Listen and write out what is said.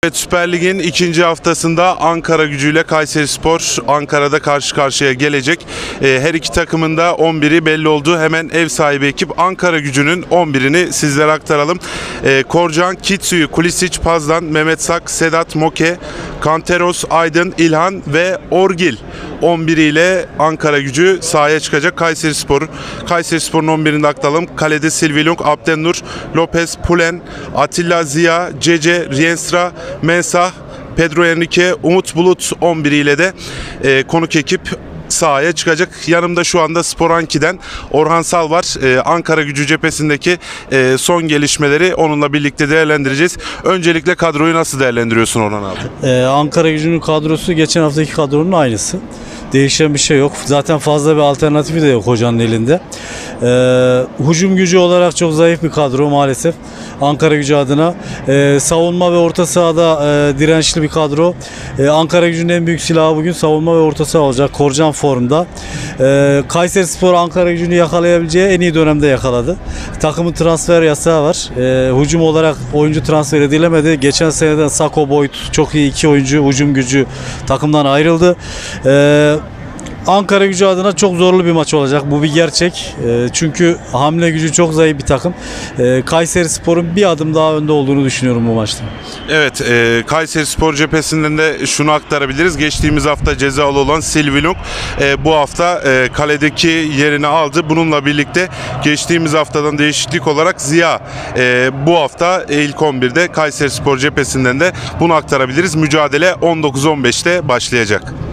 Evet, Süper Lig'in ikinci haftasında Ankara Gücü'yle Kayserispor Ankara'da karşı karşıya gelecek. Her iki takımın da 11'i belli oldu. Hemen ev sahibi ekip Ankara Gücü'nün 11'ini sizlere aktaralım. Korcan, Kitsuyu, Kulisic, Pazdan, Mehmet Sak, Sedat, Moke, Kanteros, Aydın, İlhan ve Orgil 11 ile Ankara Gücü sahaya çıkacak. Kayserispor'un 11'ini de aktaralım. Kalede Silvilung, Abdennur, Lopez, Pulen, Atilla, Ziya, Cece, Rienstra, Mensah, Pedro Henrique, Umut Bulut 11 ile de konuk ekip sahaya çıkacak. Yanımda şu anda Sporanki'den Orhan Sal var. Ankara Gücü cephesindeki son gelişmeleri onunla birlikte değerlendireceğiz. Öncelikle kadroyu nasıl değerlendiriyorsun Orhan abi? Ankara Gücü'nün kadrosu geçen haftaki kadronun aynısı. Değişen bir şey yok. Zaten fazla bir alternatifi de yok hocanın elinde. Hücum gücü olarak çok zayıf bir kadro maalesef. Ankara Gücü adına. Savunma ve orta sahada dirençli bir kadro. Ankara Gücü'nün en büyük silahı bugün savunma ve orta saha olacak. Korcan formda. Kayserispor Ankara Gücü'nü yakalayabileceği en iyi dönemde yakaladı. Takımın transfer yasağı var. Hücum olarak oyuncu transfer edilemedi. Geçen seneden Sako Boyd çok iyi iki oyuncu hücum gücü takımdan ayrıldı. Ankara Gücü adına çok zorlu bir maç olacak. Bu bir gerçek. Çünkü hamle gücü çok zayıf bir takım. Kayserispor'un bir adım daha önde olduğunu düşünüyorum bu maçta. Evet, Kayserispor cephesinden de şunu aktarabiliriz. Geçtiğimiz hafta cezalı olan Silvilung bu hafta kaledeki yerini aldı. Bununla birlikte geçtiğimiz haftadan değişiklik olarak Ziya bu hafta ilk 11'de Kayserispor cephesinden de bunu aktarabiliriz. Mücadele 19-15'te başlayacak.